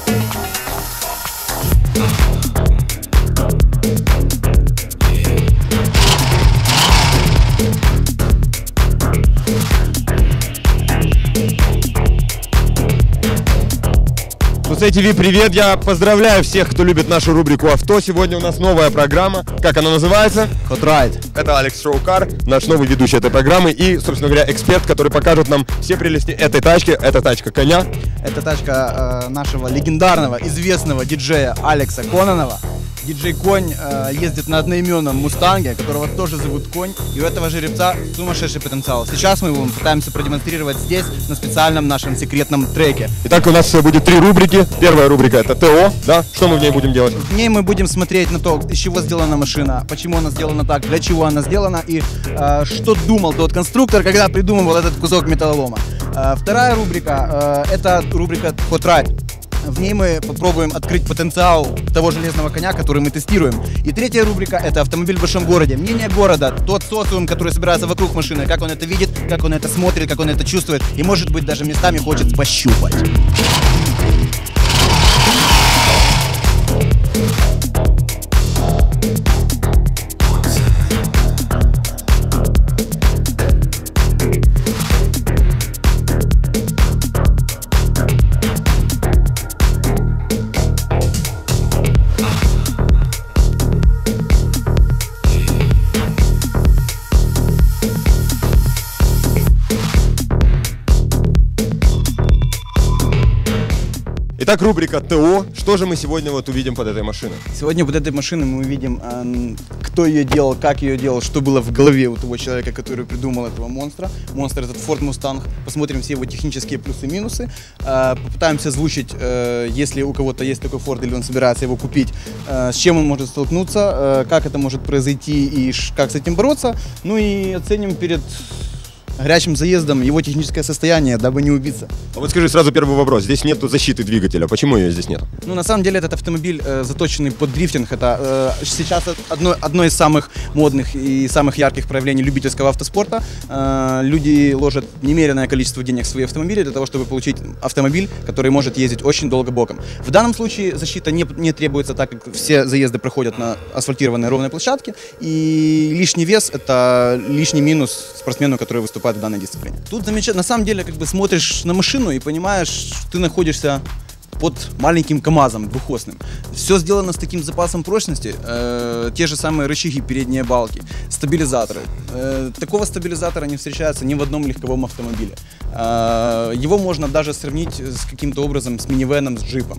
Кусей ТВ, привет! Я поздравляю всех, кто любит нашу рубрику «Авто». Сегодня у нас новая программа. Как она называется? Hot Ride. Это Алекс Шоукар, наш новый ведущий этой программы и, собственно говоря, эксперт, который покажет нам все прелести этой тачки. Это тачка коня. Это тачка нашего легендарного, известного диджея Алекса Кононова. Диджей Конь ездит на одноименном Мустанге, которого тоже зовут Конь. И у этого жеребца сумасшедший потенциал. Сейчас мы его пытаемся продемонстрировать здесь, на специальном нашем секретном треке. Итак, у нас будет 3 рубрики. Первая рубрика — это ТО, да? Что мы в ней будем делать? В ней мы будем смотреть на то, из чего сделана машина, почему она сделана так, для чего она сделана и что думал тот конструктор, когда придумывал этот кусок металлолома. Вторая рубрика — это рубрика Hot Ride. В ней мы попробуем открыть потенциал того железного коня, который мы тестируем. И третья рубрика — это автомобиль в большом городе. Мнение города, тот социум, который собирается вокруг машины, как он это видит, как он это смотрит, как он это чувствует. И, может быть, даже местами хочет пощупать. Итак, рубрика ТО. Что же мы сегодня вот увидим под этой машиной? Сегодня под этой машиной мы увидим, кто ее делал, как ее делал, что было в голове у того человека, который придумал этого монстра. Монстр — этот Ford Mustang. Посмотрим все его технические плюсы и минусы. Попытаемся озвучить, если у кого-то есть такой Ford или он собирается его купить, с чем он может столкнуться, как это может произойти и как с этим бороться. Ну и оценим перед горячим заездом его техническое состояние, дабы не убиться. А вот скажи сразу первый вопрос. Здесь нету защиты двигателя. Почему ее здесь нет? Ну, на самом деле, этот автомобиль заточенный под дрифтинг. Это сейчас одно из самых модных и самых ярких проявлений любительского автоспорта. Люди ложат немеренное количество денег в свои автомобили для того, чтобы получить автомобиль, который может ездить очень долго боком. В данном случае защита не требуется, так как все заезды проходят на асфальтированной ровной площадке. И лишний вес — это лишний минус спортсмену, который выступает в данной дисциплине. Тут замечательно, на самом деле, как бы смотришь на машину и понимаешь, ты находишься под маленьким КАМАЗом двухосным. Все сделано с таким запасом прочности, те же самые рычаги, передние балки, стабилизаторы. Такого стабилизатора не встречается ни в одном легковом автомобиле. Его можно даже сравнить с каким-то образом с минивеном, с джипом.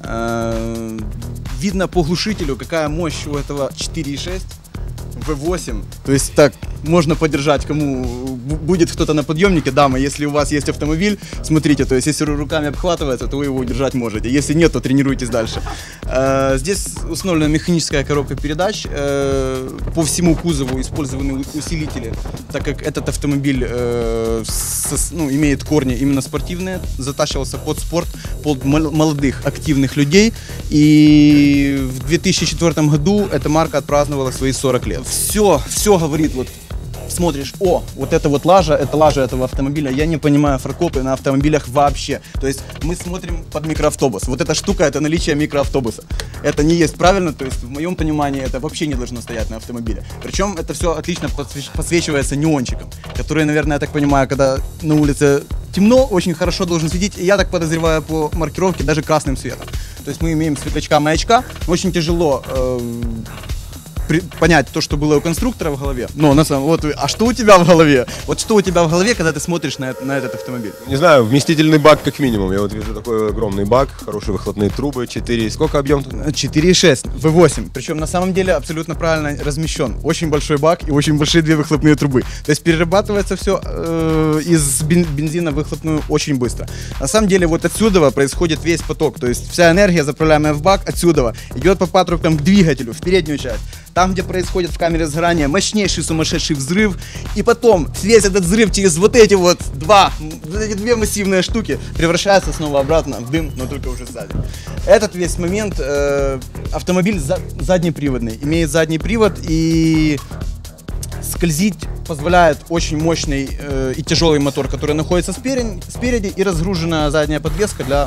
Видно по глушителю, какая мощь у этого 4.6. V8, то есть так можно поддержать, кому будет кто-то на подъемнике, дамы, если у вас есть автомобиль, смотрите, то есть если руками обхватывается, то вы его удержать можете, если нет, то тренируйтесь дальше. Здесь установлена механическая коробка передач, по всему кузову использованы усилители, так как этот автомобиль имеет корни именно спортивные, затачивался под спорт, под молодых активных людей, и в 2004 году эта марка отпраздновала свои 40 лет. Все говорит, вот смотришь, вот это вот лажа, это лажа этого автомобиля. Я не понимаю фаркопы на автомобилях вообще. То есть мы смотрим под микроавтобус. Вот эта штука — это наличие микроавтобуса. Это не есть правильно, то есть в моем понимании это вообще не должно стоять на автомобиле. Причем это все отлично подсвечивается неончиком, который, наверное, я так понимаю, когда на улице темно, очень хорошо должен светить. И я так подозреваю по маркировке даже красным цветом. То есть мы имеем светлячка-маячка. Очень тяжело понять то, что было у конструктора в голове. Но на самом деле, а что у тебя в голове? Вот что у тебя в голове, когда ты смотришь на этот автомобиль? Не знаю, вместительный бак как минимум. Я вот вижу такой огромный бак, хорошие выхлопные трубы, 4. Сколько объем тут? 4,6, V8. Причем на самом деле абсолютно правильно размещен. Очень большой бак и очень большие 2 выхлопные трубы. То есть перерабатывается все из бензина в выхлопную очень быстро. На самом деле вот отсюда происходит весь поток. То есть вся энергия, заправляемая в бак, отсюда идет по патрубкам к двигателю, в переднюю часть. Там, где происходит в камере сгорания мощнейший сумасшедший взрыв, и потом весь этот взрыв через вот эти две массивные штуки превращается снова обратно в дым, но только уже сзади. Этот весь момент автомобиль заднеприводный, имеет задний привод, и скользить позволяет очень мощный и тяжелый мотор, который находится спереди, и разгруженная задняя подвеска для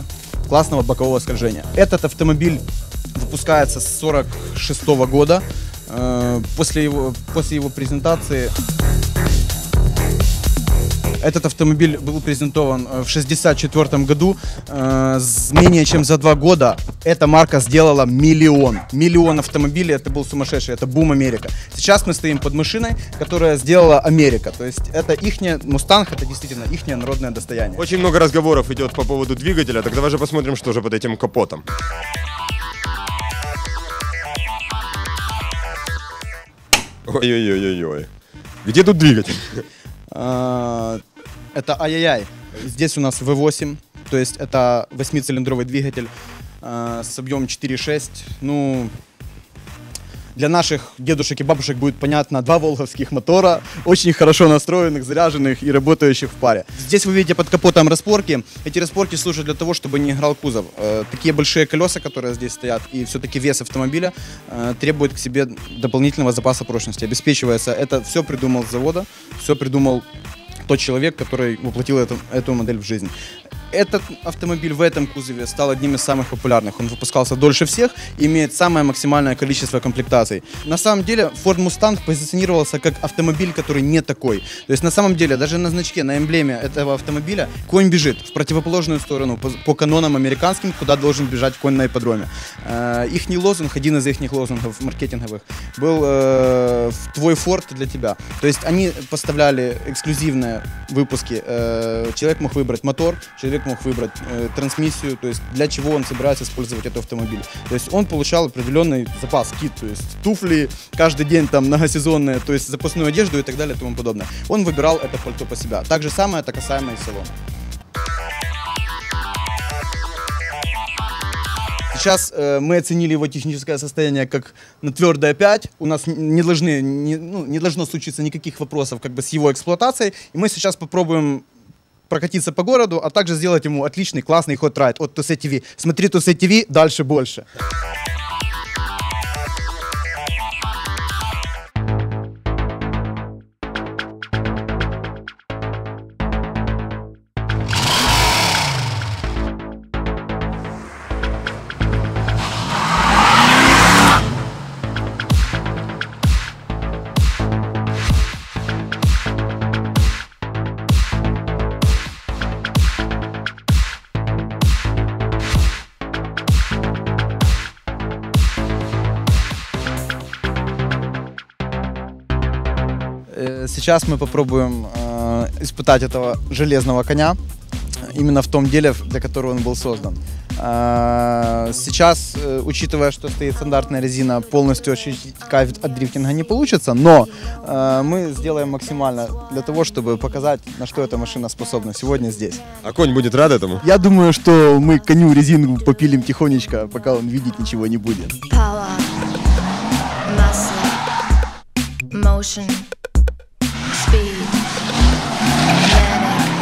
классного бокового скольжения. Этот автомобиль выпускается с 1946 года. После его презентации этот автомобиль был презентован в 1964 году. Менее чем за 2 года эта марка сделала миллион автомобилей. Это был сумасшедший, это бум Америка. Сейчас мы стоим под машиной, которая сделала Америка. То есть это ихняя Мустанг, это действительно ихнее народное достояние. Очень много разговоров идет по поводу двигателя, так давай же посмотрим, что же под этим капотом. Ой-ой-ой-ой-ой. Где тут двигатель? Это ай-яй-яй. Здесь у нас V8, то есть это 8-цилиндровый двигатель с объемом 4.6. Ну, для наших дедушек и бабушек будет понятно, 2 волговских мотора, очень хорошо настроенных, заряженных и работающих в паре. Здесь вы видите под капотом распорки. Эти распорки служат для того, чтобы не играл кузов. Такие большие колеса, которые здесь стоят, и все-таки вес автомобиля требует к себе дополнительного запаса прочности. Обеспечивается, это все придумал с завода, все придумал тот человек, который воплотил эту модель в жизнь. Этот автомобиль в этом кузове стал одним из самых популярных. Он выпускался дольше всех и имеет самое максимальное количество комплектаций. На самом деле Ford Mustang позиционировался как автомобиль, который не такой. То есть на самом деле даже на значке, на эмблеме этого автомобиля конь бежит в противоположную сторону по канонам американским, куда должен бежать конь на ипподроме. Ихний лозунг, один из их лозунгов маркетинговых, был «Твой Ford для тебя». То есть они поставляли эксклюзивные выпуски. Человек мог выбрать мотор, человек мог выбрать трансмиссию, то есть для чего он собирается использовать этот автомобиль. То есть он получал определенный запас, кит, то есть туфли каждый день там многосезонные, то есть запасную одежду и так далее и тому подобное. Он выбирал это пальто по себя. Так же самое это касаемо и салона. Сейчас мы оценили его техническое состояние как на твердое 5. У нас не должно случиться никаких вопросов как бы с его эксплуатацией. И мы сейчас попробуем прокатиться по городу, а также сделать ему отличный, классный хот-райд от Tusse TV. Смотри Tusse TV, дальше больше. Сейчас мы попробуем испытать этого железного коня именно в том деле, для которого он был создан. Сейчас, учитывая, что стоит стандартная резина, полностью ощутить кайф от дрифтинга не получится, но мы сделаем максимально для того, чтобы показать, на что эта машина способна сегодня здесь. А конь будет рад этому? Я думаю, что мы коню резину попилим тихонечко, пока он видеть ничего не будет. Power, muscle, motion, speed, manic,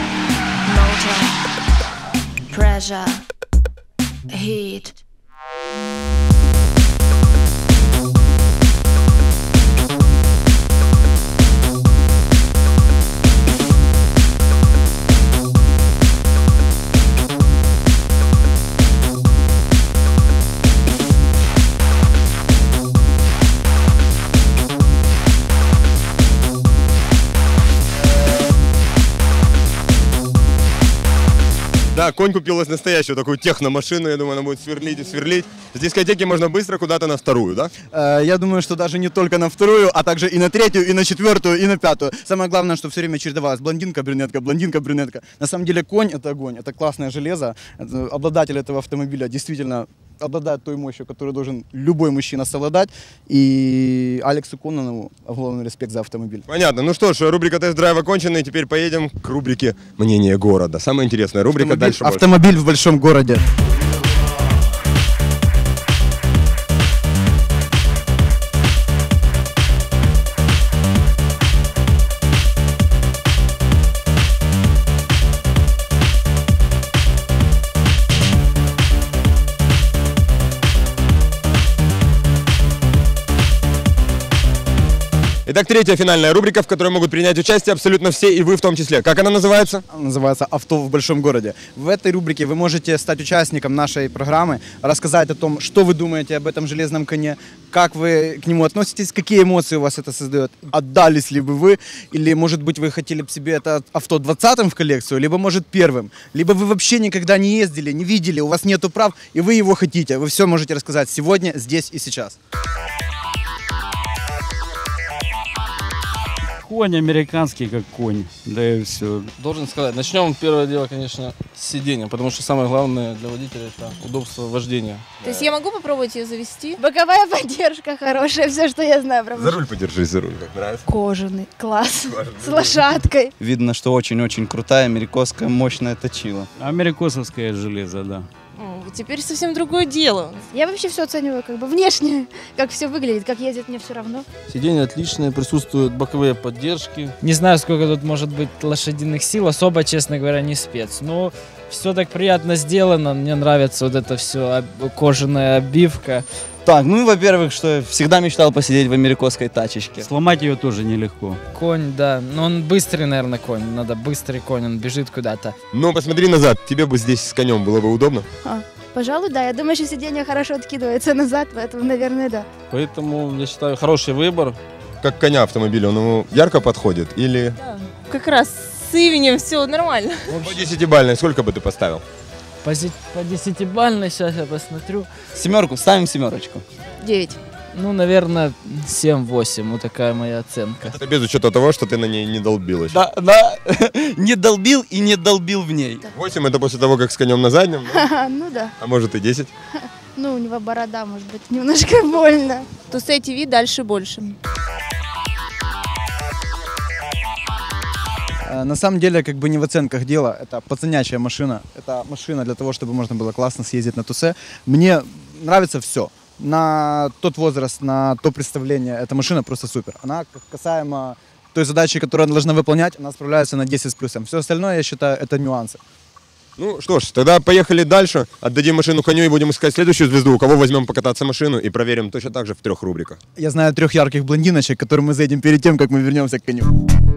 motor, pressure, heat. Да, конь купил настоящую такую техномашину, я думаю, она будет сверлить и сверлить. С дискотеки можно быстро куда-то на вторую, да? Я думаю, что даже не только на вторую, а также и на третью, и на четвертую, и на пятую. Самое главное, что все время чередовалась блондинка-брюнетка, блондинка-брюнетка. На самом деле конь — это огонь, это классное железо. Обладатель этого автомобиля действительно обладает той мощью, которую должен любой мужчина совладать. И Алексу Кононову огромный респект за автомобиль. Понятно. Ну что ж, рубрика «Тест-драйв» окончена, и теперь поедем к рубрике «Мнение города». Самая интересная рубрика. Дальше больше. Автомобиль в большом городе. Итак, Итак, третья финальная рубрика, в которой могут принять участие абсолютно все, и вы в том числе. Как она называется? Она называется «Авто в большом городе». В этой рубрике вы можете стать участником нашей программы, рассказать о том, что вы думаете об этом железном коне, как вы к нему относитесь, какие эмоции у вас это создает, отдались ли бы вы, или, может быть, вы хотели бы себе это авто 20-м в коллекцию, либо, может, первым, либо вы вообще никогда не ездили, не видели, у вас нету прав, и вы его хотите. Вы все можете рассказать сегодня, здесь и сейчас. Конь американский, как конь, да и все. Должен сказать, начнем первое дело, конечно, с сидения, потому что самое главное для водителя это удобство вождения. То есть я могу попробовать ее завести? Боковая поддержка хорошая, все, что я знаю про За руль подержись, за руль, как нравится. Кожаный, класс, с лошадкой. Видно, что очень-очень крутая америкосская мощная точила. Америкосовское железо, да. Теперь совсем другое дело. Я вообще все оцениваю как бы внешне, как все выглядит, как ездит, мне все равно. Сиденья отличные, присутствуют боковые поддержки. Не знаю, сколько тут может быть лошадиных сил, особо, честно говоря, не спец. Но все так приятно сделано, мне нравится вот это все, кожаная обивка. Так, ну, во-первых, что я всегда мечтал посидеть в америкосской тачечке. Сломать ее тоже нелегко. Конь, да, но он быстрый, наверное, конь, надо быстрый конь, он бежит куда-то. Ну, посмотри назад, тебе бы здесь с конем было бы удобно? Пожалуй, да, я думаю, что сиденье хорошо откидывается назад, поэтому, наверное, да. Поэтому, я считаю, хороший выбор. Как коня автомобиля, он ему ярко подходит или... Как раз с именем все нормально. По 10-бальной сколько бы ты поставил? По 10-бальной, сейчас я посмотрю. Семерку, ставим семерочку. 9. Ну, наверное, 7-8, вот такая моя оценка. Это без учета того, что ты на ней не долбилась. Да, не долбил и не долбил в ней. 8 это после того, как с конем на заднем, да? Ну да, А может и 10. ну у него борода, может быть, немножко больно. Тусе ТВ дальше больше. На самом деле, как бы не в оценках дело, это пацанячая машина. Это машина для того, чтобы можно было классно съездить на тусе. Мне нравится все. На тот возраст, на то представление, эта машина просто супер. Она касаемо той задачи, которую она должна выполнять, она справляется на 10 с плюсом. Все остальное, я считаю, это нюансы. Ну что ж, тогда поехали дальше. Отдадим машину коню и будем искать следующую звезду. У кого возьмем покататься машину и проверим точно так же в 3 рубриках. Я знаю 3 ярких блондиночек, к которым мы заедем перед тем, как мы вернемся к коню.